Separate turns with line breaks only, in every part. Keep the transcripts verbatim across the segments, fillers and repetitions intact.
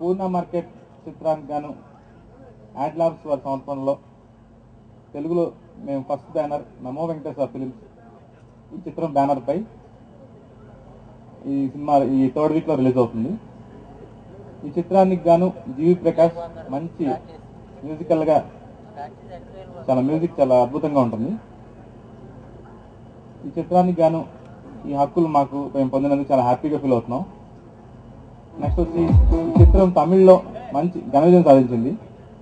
పూర్ణ market చిత్రానికి గాను add labs వారి సమర్పణలో తెలుగులో మేము ఫస్ట్ బ్యానర్ నమో వెంకటేశ్వర ఫిలిమ్స్ ఈ చిత్రం బ్యానర్పై ఈ సినిమా ఈ థర్డ్ వీక్లో రిలీజ్ అవుతుంది. ఈ చిత్రానికి గాను జీవి ప్రకాష్ మంచి మ్యూజికల్గా చాలా మ్యూజిక్ చాలా అద్భుతంగా ఉంటుంది. ఈ చిత్రానికి గాను ఈ హక్కులు మాకు మేము పొందినందుకు చాలా హ్యాపీగా ఫీల్ అవుతున్నాం. నెక్స్ట్ వచ్చి ఈ చిత్రం తమిళ్లో మంచి ఘన విజయం సాధించింది.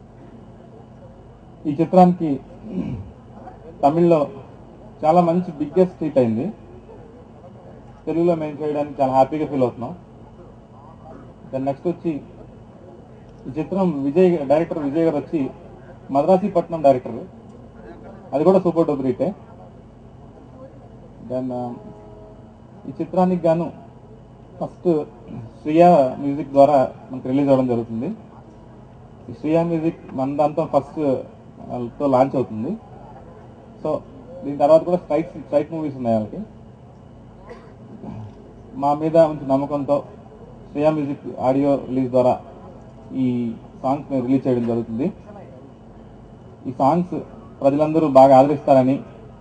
ఈ చిత్రానికి తమిళ్లో చాలా మంచి బిగ్గెస్ట్ హిట్ అయింది. తెలుగులో మేము చేయడానికి చాలా హ్యాపీగా ఫీల్ అవుతున్నాం. దెన్ నెక్స్ట్ వచ్చి ఈ చిత్రం విజయ్ డైరెక్టర్ విజయ్ గారు వచ్చి మద్రాసీపట్నం డైరెక్టర్, అది కూడా సూపర్ డూపర్ హిటే. దెన్ ఈ చిత్రానికి గాను ఫస్ట్ శ్రియా మ్యూజిక్ ద్వారా మనకు రిలీజ్ అవ్వడం జరుగుతుంది. ఈ శ్రియా మ్యూజిక్ మన దాంతో ఫస్ట్ తో లాంచ్ అవుతుంది. సో దీని తర్వాత కూడా స్ట్రైక్ స్ట్రైక్ మూవీస్ ఉన్నాయి వాళ్ళకి. మా మీద మంచి నమ్మకంతో శ్రియా మ్యూజిక్ ఆడియో రిలీజ్ ద్వారా ఈ సాంగ్స్ మేము రిలీజ్ చేయడం జరుగుతుంది. ఈ సాంగ్స్ ప్రజలందరూ బాగా ఆదరిస్తారని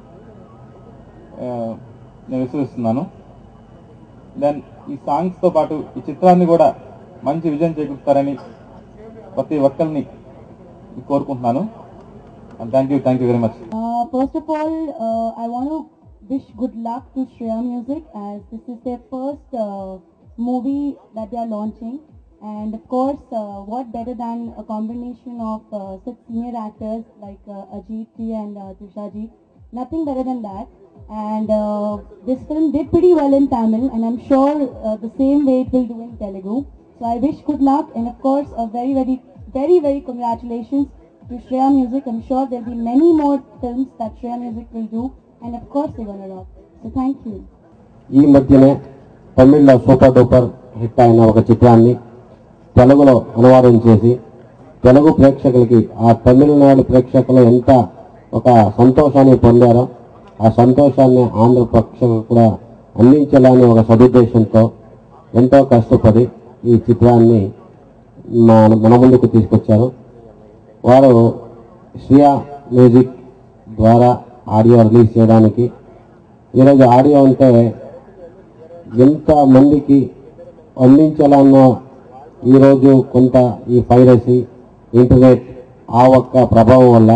నేను విశ్వసిస్తున్నాను. దెన్ ఈ సాంగ్స్తో పాటు ఈ చిత్రాన్ని కూడా మంచి విజయం చేకూరుస్తారని ప్రతి ఒక్కరిని కోరుకుంటున్నాను. Thank you thank you very much.
First of all, uh, I want to wish good luck to Shreya Music as this is their first uh, movie that they are launching, and of course uh, what better than a combination of uh, such senior actors like uh, Ajit ji and uh, Trisha ji, nothing better than that. And uh, this film did pretty well in Tamil, and I'm sure uh, the same way it will do in Telugu. So I wish good luck, and of course a very very very very congratulations to Shreya Music. I'm sure there'll be many more films that Shreya Music will do, and of course they're gonna rock. So thank you.
ఈ మధ్యనే తమిళ్లో super duper hit అయిన ఒక చిత్రాన్ని తెలుగులో అనువాదం చేసి తెలుగు ప్రేక్షకులకి ఆ తమిళనాడు ప్రేక్షకులు ఎంత ఒక సంతోషాన్ని పొందారో ఆ సంతోషాన్ని ఆంధ్ర ప్రేక్షకులు కూడా అందించాలని ఒక సదుద్దేశంతో ఎంతో కష్టపడి ఈ చిత్రాన్ని మన మన ముందుకు తీసుకొచ్చారు. వారు శ్రియా మ్యూజిక్ ద్వారా ఆడియో రిలీజ్ చేయడానికి ఈరోజు ఆడియో అంటే ఎంతమందికి అందించాలన్న ఈరోజు కొంత ఈ పైరసీ ఇంటర్నెట్ ఆ ఒక్క ప్రభావం వల్ల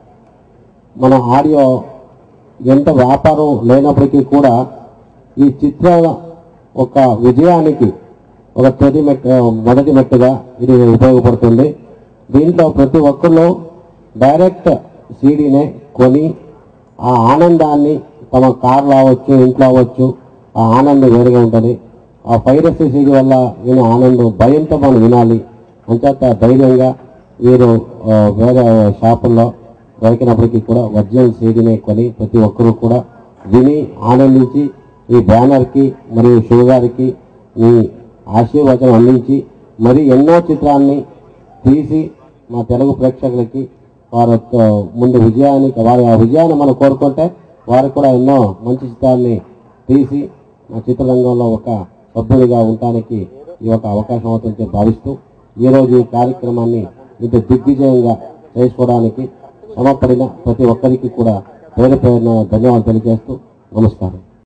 మన ఆడియో ఎంత వ్యాపారం లేనప్పటికీ కూడా ఈ చిత్రాల ఒక విజయానికి ఒక తొలి మెట్టు మొదటి మెట్టుగా ఇది ఉపయోగపడుతుంది. దీంట్లో ప్రతి ఒక్కళ్ళు డైరెక్ట్ సీడీనే కొని ఆ ఆనందాన్ని తమ కార్లో అవ్వచ్చు ఇంట్లో అవ్వచ్చు ఆ ఆనందం వేరుగా ఉంటుంది. ఆ పైరసీ సీడీ వల్ల వినే ఆనందం భయంతో మనం వినాలి అంచేత ధైర్యంగా వీరు వేరే షాపుల్లో దొరికినప్పటికీ కూడా ఒరిజినల్ సీడీనే కొని ప్రతి ఒక్కరూ కూడా విని ఆనందించి ఈ బ్యానర్కి మరియు షో గారికి మీ ఆశీర్వచనం అందించి మరి ఎన్నో చిత్రాన్ని తీసి మా తెలుగు ప్రేక్షకులకి వారి ముందు విజయానికి వారి ఆ విజయాన్ని మనం కోరుకుంటే వారు కూడా ఎన్నో మంచి చిత్రాన్ని తీసి మా చిత్రరంగంలో ఒక సభ్యుడిగా ఉండటానికి ఈ యొక్క అవకాశం అవుతుందని భావిస్తూ ఈరోజు ఈ కార్యక్రమాన్ని ఇంత దిగ్విజయంగా చేసుకోవడానికి శ్రమపడిన ప్రతి ఒక్కరికి కూడా పేరు పేరున ధన్యవాదాలు తెలియజేస్తూ నమస్కారం.